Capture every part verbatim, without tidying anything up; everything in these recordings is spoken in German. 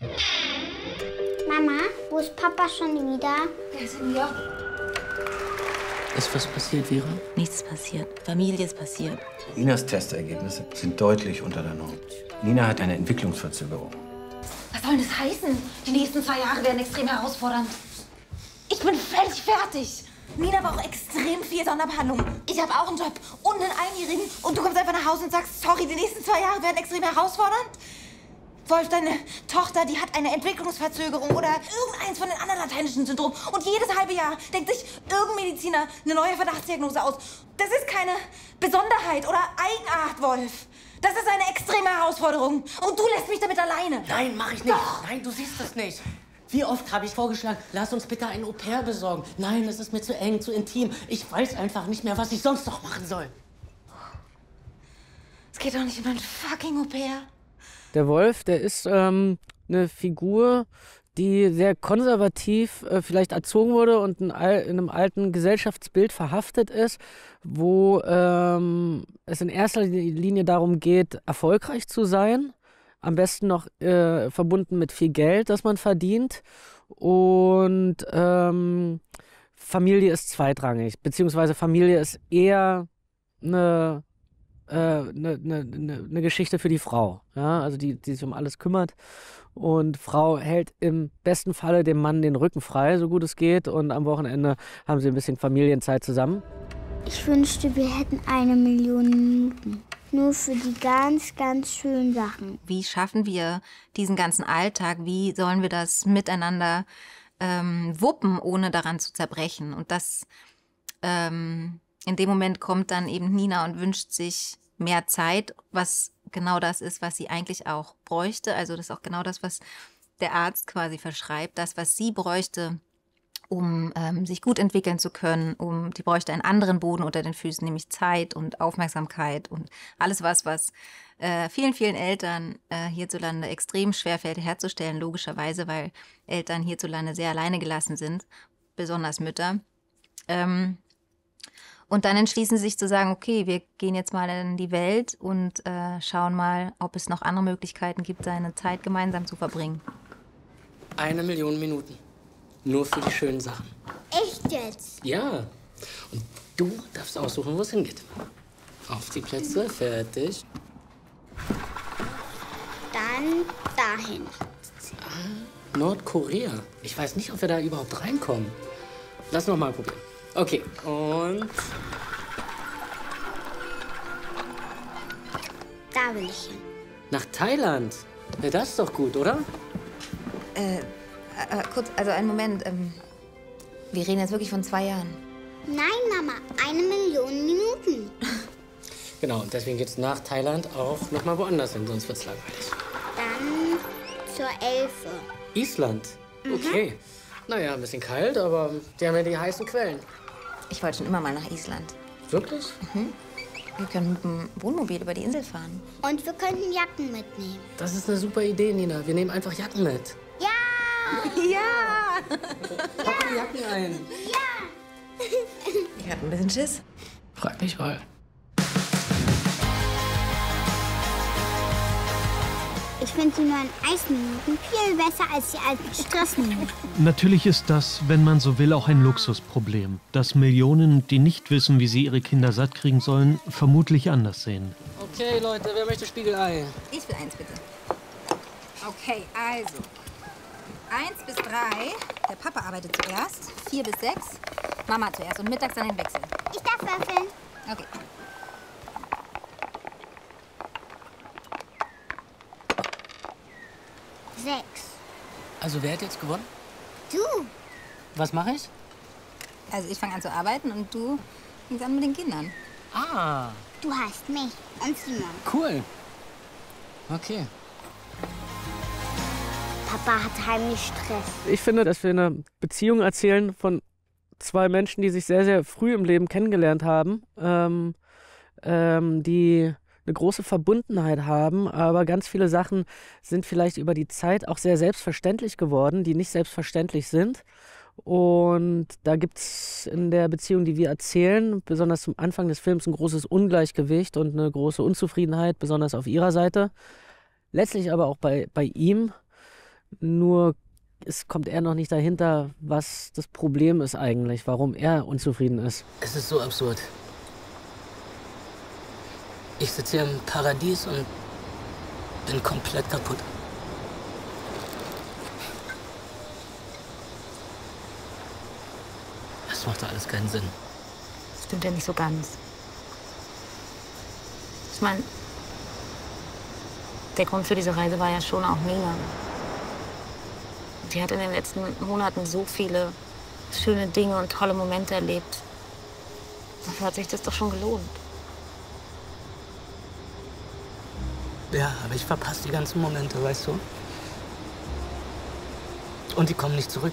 Mama, wo ist Papa schon wieder? Der ist in New York. Ist was passiert, Vera? Nichts ist passiert. Familie ist passiert. Ninas Testergebnisse sind deutlich unter der Norm. Nina hat eine Entwicklungsverzögerung. Was soll das heißen? Die nächsten zwei Jahre werden extrem herausfordernd. Ich bin völlig fertig. Nina braucht extrem viel Sonderbehandlung. Ich habe auch einen Job und einen Einjährigen. Und du kommst einfach nach Hause und sagst, sorry, die nächsten zwei Jahre werden extrem herausfordernd? Wolf, deine Tochter, die hat eine Entwicklungsverzögerung oder irgendeins von den anderen lateinischen Syndromen. Und jedes halbe Jahr denkt sich irgendein Mediziner eine neue Verdachtsdiagnose aus. Das ist keine Besonderheit oder Eigenart, Wolf. Das ist eine extreme Herausforderung. Und du lässt mich damit alleine. Nein, mach ich nicht. Doch. Nein, du siehst das nicht. Wie oft habe ich vorgeschlagen, lass uns bitte ein Au-pair besorgen. Nein, das ist mir zu eng, zu intim. Ich weiß einfach nicht mehr, was ich sonst noch machen soll. Es geht doch nicht um ein fucking Au-pair. Der Wolf, der ist ähm, eine Figur, die sehr konservativ äh, vielleicht erzogen wurde und in, all, in einem alten Gesellschaftsbild verhaftet ist, wo ähm, es in erster Linie darum geht, erfolgreich zu sein. Am besten noch äh, verbunden mit viel Geld, das man verdient. Und ähm, Familie ist zweitrangig, beziehungsweise Familie ist eher eine, äh, eine, eine, eine Geschichte für die Frau, ja? Also die, die sich um alles kümmert. Und Frau hält im besten Falle dem Mann den Rücken frei, so gut es geht. Und am Wochenende haben sie ein bisschen Familienzeit zusammen. Ich wünschte, wir hätten eine Million Minuten. Nur für die ganz, ganz schönen Sachen. Wie schaffen wir diesen ganzen Alltag? Wie sollen wir das miteinander ähm, wuppen, ohne daran zu zerbrechen? Und das ähm, in dem Moment kommt dann eben Nina und wünscht sich mehr Zeit, was genau das ist, was sie eigentlich auch bräuchte. Also das ist auch genau das, was der Arzt quasi verschreibt. Das, was sie bräuchte, um ähm, sich gut entwickeln zu können, um die bräuchte einen anderen Boden unter den Füßen, nämlich Zeit und Aufmerksamkeit und alles was, was äh, vielen, vielen Eltern äh, hierzulande extrem schwerfällt herzustellen, logischerweise, weil Eltern hierzulande sehr alleine gelassen sind, besonders Mütter. Ähm, und dann entschließen sie sich zu sagen, okay, wir gehen jetzt mal in die Welt und äh, schauen mal, ob es noch andere Möglichkeiten gibt, seine Zeit gemeinsam zu verbringen. Eine Million Minuten. Nur für die schönen Sachen. Echt jetzt? Ja. Und du darfst aussuchen, wo es hingeht. Auf die Plätze, fertig. Dann dahin. Ah, Nordkorea. Ich weiß nicht, ob wir da überhaupt reinkommen. Lass noch mal probieren. Okay, und... Da will ich hin. nach Thailand. Ja, das ist doch gut, oder? Äh, äh, kurz, also einen Moment. Ähm, wir reden jetzt wirklich von zwei Jahren. Nein, Mama, eine Million Minuten. Genau, und deswegen geht's nach Thailand auch noch mal woanders hin, sonst wird's langweilig. Dann zur Elfe. Island? Okay. Naja, ein bisschen kalt, aber die haben ja die heißen Quellen. Ich wollte schon immer mal nach Island. Wirklich? Wir können mit dem Wohnmobil über die Insel fahren. Und wir könnten Jacken mitnehmen. Das ist eine super Idee, Nina. Wir nehmen einfach Jacken mit. Ja! Ja! Pack die Jacken ein. Ich hab ein bisschen Schiss. Frag mich mal. Ich finde die neuen Eisminuten viel besser als die alten Stressminuten. Natürlich ist das, wenn man so will, auch ein Luxusproblem, das Millionen, die nicht wissen, wie sie ihre Kinder satt kriegen sollen, vermutlich anders sehen. Okay, Leute, wer möchte Spiegelei? Ich will eins, bitte. Okay, also. Eins bis drei. Der Papa arbeitet zuerst. Vier bis sechs. Mama zuerst und mittags dann den Wechsel. Ich darf würfeln. Okay. Sechs. Also, wer hat jetzt gewonnen? Du. Was mache ich? Also ich fange an zu arbeiten und du fängst an mit den Kindern. Ah, Du hast mich und Simon. cool. Okay. Papa hat heimlich Stress. Ich finde, dass wir eine Beziehung erzählen von zwei Menschen, die sich sehr, sehr früh im Leben kennengelernt haben, ähm, ähm, die eine große Verbundenheit haben, aber ganz viele Sachen sind vielleicht über die Zeit auch sehr selbstverständlich geworden, die nicht selbstverständlich sind. Und da gibt es in der Beziehung, die wir erzählen, besonders zum Anfang des Films ein großes Ungleichgewicht und eine große Unzufriedenheit, besonders auf ihrer Seite. Letztlich aber auch bei, bei ihm nur es kommt er noch nicht dahinter, was das Problem ist eigentlich, warum er unzufrieden ist. Es ist so absurd. Ich sitze hier im Paradies und bin komplett kaputt. Das macht doch alles keinen Sinn. Das stimmt ja nicht so ganz. Ich meine, der Grund für diese Reise war ja schon auch Nina. Die hat in den letzten Monaten so viele schöne Dinge und tolle Momente erlebt. Dafür hat sich das doch schon gelohnt. Ja, aber ich verpasse die ganzen Momente, weißt du? Und die kommen nicht zurück.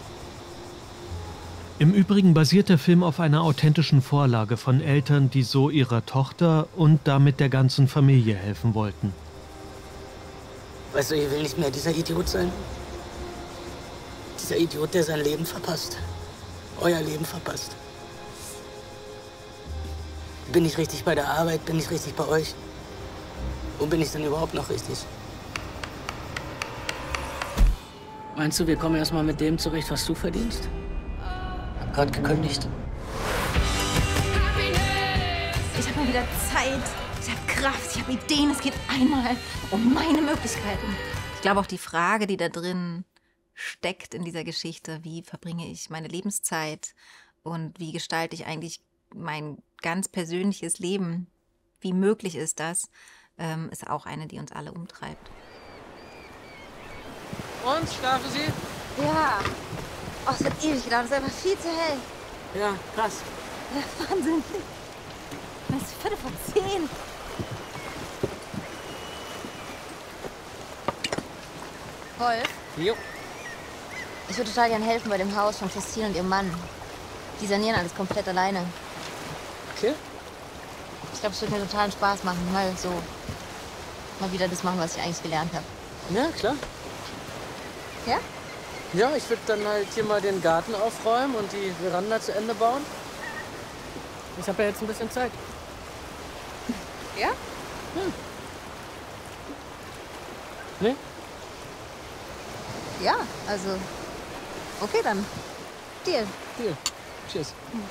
Im Übrigen basiert der Film auf einer authentischen Vorlage von Eltern, die so ihrer Tochter und damit der ganzen Familie helfen wollten. Weißt du, ich will nicht mehr dieser Idiot sein. Dieser Idiot, der sein Leben verpasst. Euer Leben verpasst. Bin ich richtig bei der Arbeit? Bin ich richtig bei euch? Wo bin ich denn überhaupt noch richtig? Meinst du, wir kommen erst mal mit dem zurecht, was du verdienst? Hab grad gekündigt. Ich habe mal wieder Zeit, ich habe Kraft, ich habe Ideen. Es geht einmal um meine Möglichkeiten. Ich glaube auch die Frage, die da drin steckt in dieser Geschichte, wie verbringe ich meine Lebenszeit und wie gestalte ich eigentlich mein ganz persönliches Leben, wie möglich ist das, ähm, ist auch eine, die uns alle umtreibt. Und, schlafen Sie? Ja. Oh, es hat ewig gedauert. Es ist einfach viel zu hell. Ja, krass. Ja, Wahnsinn. Es ist Viertel vor zehn. Wolf? Jo. Ich würde total gerne helfen bei dem Haus von Christine und ihrem Mann. Die sanieren alles komplett alleine. Okay. Ich glaube, es wird mir totalen Spaß machen, mal so mal wieder das machen, was ich eigentlich gelernt habe. Ja, klar. Ja? Ja, ich würde dann halt hier mal den Garten aufräumen und die Veranda zu Ende bauen. Ich habe ja jetzt ein bisschen Zeit. Ja? Hm. Nee? Ja, also okay dann. Deal. Deal. Tschüss.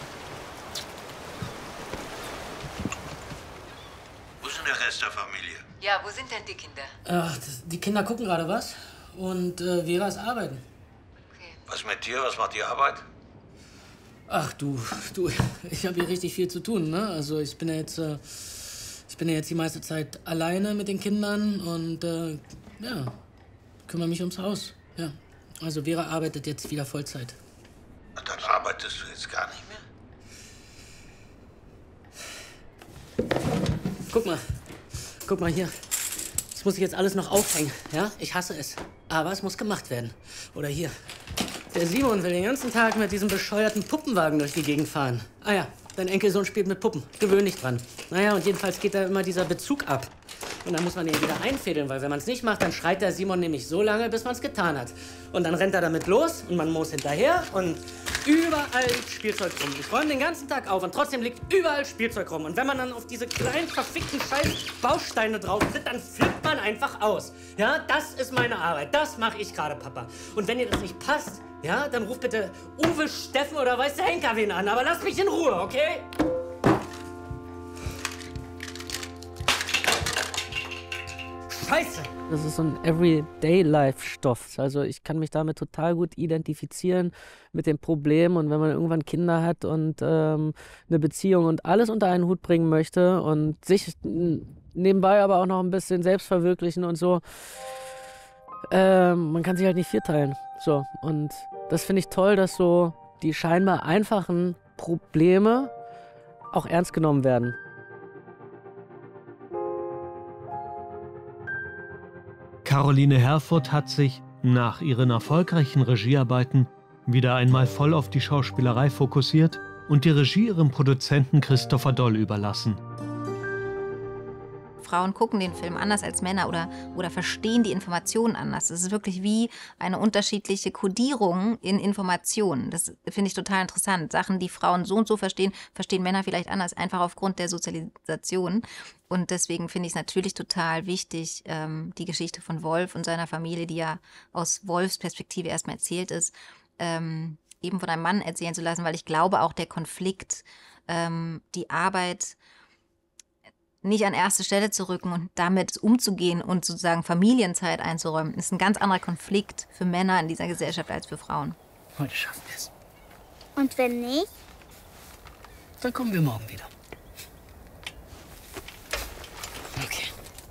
Wo ist denn der Rest der Familie? Ja, wo sind denn die Kinder? Ach, das, die Kinder gucken gerade was. Und äh, Vera ist arbeiten. Was mit dir? Was macht die Arbeit? Ach du, du, ich habe hier richtig viel zu tun, ne? Also ich bin ja jetzt, äh, ich bin ja jetzt die meiste Zeit alleine mit den Kindern und äh, ja, kümmere mich ums Haus. Ja, also Vera arbeitet jetzt wieder Vollzeit. Dann arbeitest du jetzt gar nicht mehr? Guck mal, guck mal hier. Das muss ich jetzt alles noch aufhängen, ja? Ich hasse es, aber es muss gemacht werden. Oder hier. Der Simon will den ganzen Tag mit diesem bescheuerten Puppenwagen durch die Gegend fahren. Ah ja, dein Enkelsohn spielt mit Puppen. Gewöhn dich dran. Naja, und jedenfalls geht da immer dieser Bezug ab. Und dann muss man den wieder einfädeln, weil wenn man es nicht macht, dann schreit der Simon nämlich so lange, bis man es getan hat. Und dann rennt er damit los und man muss hinterher und überall liegt Spielzeug rum. Ich räume den ganzen Tag auf und trotzdem liegt überall Spielzeug rum. Und wenn man dann auf diese kleinen, verfickten Scheiß Bausteine drauf tritt, dann flippt man einfach aus. Ja, das ist meine Arbeit. Das mache ich gerade, Papa. Und wenn dir das nicht passt, ja, dann ruf bitte Uwe, Steffen oder weiß der Henker wen an. Aber lass mich in Ruhe, okay? Scheiße! Das ist so ein Everyday-Life-Stoff. Also ich kann mich damit total gut identifizieren mit dem Problem. Und wenn man irgendwann Kinder hat und ähm, eine Beziehung und alles unter einen Hut bringen möchte und sich nebenbei aber auch noch ein bisschen selbst verwirklichen und so, ähm, man kann sich halt nicht vierteilen. So, und das finde ich toll, dass so die scheinbar einfachen Probleme auch ernst genommen werden. Caroline Herfurth hat sich, nach ihren erfolgreichen Regiearbeiten, wieder einmal voll auf die Schauspielerei fokussiert und die Regie ihrem Produzenten Christopher Doll überlassen. Frauen gucken den Film anders als Männer oder, oder verstehen die Informationen anders. Es ist wirklich wie eine unterschiedliche Kodierung in Informationen. Das finde ich total interessant. Sachen, die Frauen so und so verstehen, verstehen Männer vielleicht anders, einfach aufgrund der Sozialisation. Und deswegen finde ich es natürlich total wichtig, ähm, die Geschichte von Wolf und seiner Familie, die ja aus Wolfs Perspektive erstmal erzählt ist, ähm, eben von einem Mann erzählen zu lassen, weil ich glaube auch der Konflikt, ähm, die Arbeit nicht an erste Stelle zu rücken und damit umzugehen und sozusagen Familienzeit einzuräumen, ist ein ganz anderer Konflikt für Männer in dieser Gesellschaft als für Frauen. Heute schaffen wir es. Und wenn nicht? Dann kommen wir morgen wieder. Okay.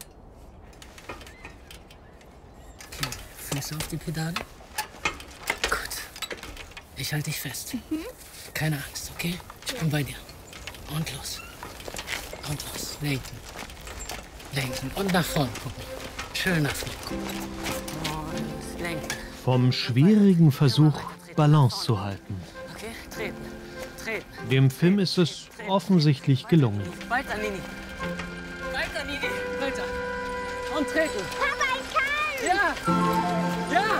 Okay, Füße auf die Pedale. Gut. Ich halte dich fest. Mhm. Keine Angst, okay? Ich bin bei dir. Und los. Und los. Lenken. Lenken. Und nach vorne gucken. Schön nach vorne gucken. Und lenken. Vom schwierigen Versuch, Balance zu halten. Okay, treten. Treten. Dem Film ist es offensichtlich gelungen. Weiter, Nini. Weiter, Nini. Weiter. Und treten. Papa, ich kann! Ja. Ja.